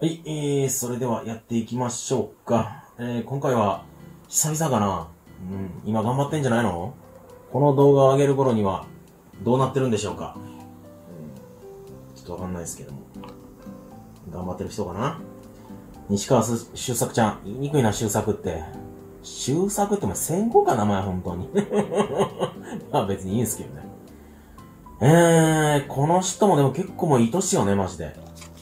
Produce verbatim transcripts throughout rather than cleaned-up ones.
はい、えー、それではやっていきましょうか。えー、今回は、久々かな。うん、今頑張ってんじゃないの？この動画を上げる頃には、どうなってるんでしょうか。うん、ちょっとわかんないですけども。頑張ってる人かな。西川周作ちゃん、言いにくいな、周作って。周作ってお前戦後か名前、本当に。まあ別にいいんですけどね。えー、この人もでも結構もういい年よね、マジで。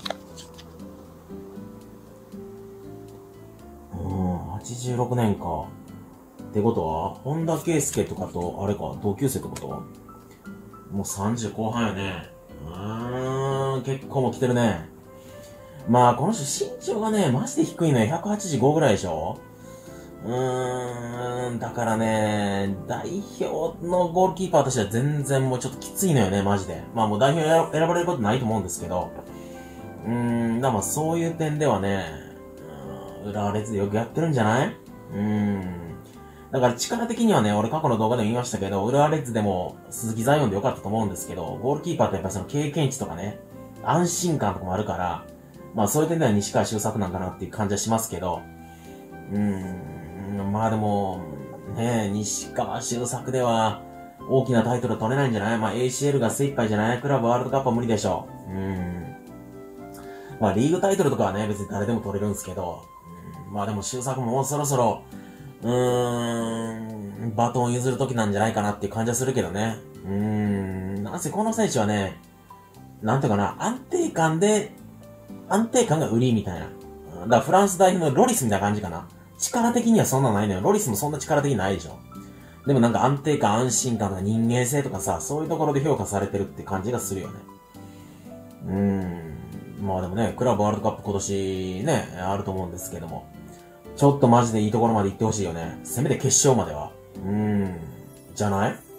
はちじゅうろくねんか。ってことは、本田圭佑とかと、あれか、同級生ってこと？もうさんじゅう後半よね。うーん、結構もう来てるね。まあ、この人身長がね、マジで低いのよ。ひゃくはちじゅうごぐらいでしょ？うーん、だからね、代表のゴールキーパーとしては全然もうちょっときついのよね、マジで。まあもう代表選ばれることないと思うんですけど。うーん、だからまあそういう点ではね、浦和レッズでよくやってるんじゃない？うーん。だから力的にはね、俺過去の動画でも言いましたけど、浦和レッズでも鈴木ザイオンでよかったと思うんですけど、ゴールキーパーってやっぱりその経験値とかね、安心感とかもあるから、まあそういう点では西川周作なんかなっていう感じはしますけど、うーん、まあでも、ねえ、西川周作では大きなタイトル取れないんじゃない？まあ エーシーエル が精一杯じゃない？クラブワールドカップは無理でしょう。うーん。まあリーグタイトルとかはね、別に誰でも取れるんですけど、まあでも周作ももうそろそろ、うーん、バトン譲る時なんじゃないかなっていう感じはするけどね。うーん、なんせこの選手はね、なんていうかな、安定感で、安定感が売りみたいな。だからフランス代表のロリスみたいな感じかな。力的にはそんなないのよ。ロリスもそんな力的にないでしょ。でもなんか安定感、安心感とか人間性とかさ、そういうところで評価されてるって感じがするよね。うーん。まあでもね、クラブワールドカップ今年ね、あると思うんですけども。ちょっとマジでいいところまで行ってほしいよね。せめて決勝までは。うーん。じゃない？